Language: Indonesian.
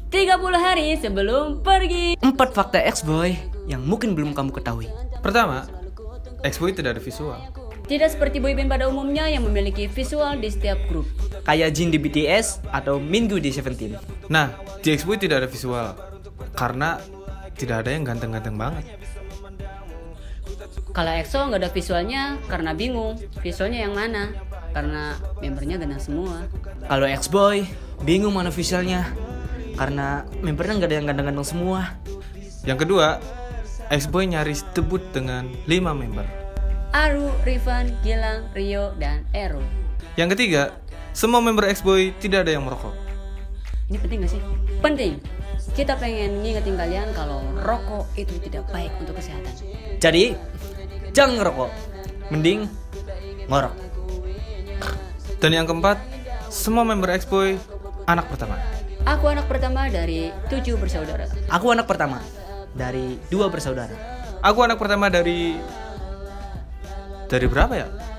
30 hari sebelum pergi. 4 fakta X-Boy yang mungkin belum kamu ketahui. Pertama, X-Boy tidak ada visual. Tidak seperti boyband pada umumnya yang memiliki visual di setiap grup. Kayak Jin di BTS atau Minggu di Seventeen. Nah, di X-Boy tidak ada visual karena tidak ada yang ganteng-ganteng banget. Kalau EXO nggak ada visualnya karena bingung visualnya yang mana, karena membernya ganteng semua. Kalau X-Boy bingung mana visualnya karena membernya nggak ada yang ganteng-ganteng semua. Yang kedua, X-Boy nyaris debut dengan 5 member. Aru, Rivan, Gilang, Rio, dan Ero. Yang ketiga, semua member X-Boy tidak ada yang merokok. Ini penting gak sih? Penting. Kita pengen ngingetin kalian kalau rokok itu tidak baik untuk kesehatan. Jadi jangan ngerokok, mending ngorok. Dan yang keempat, semua member X-Boy anak pertama. Aku anak pertama dari 7 bersaudara. Aku anak pertama dari 2 bersaudara. Aku anak pertama dari berapa ya?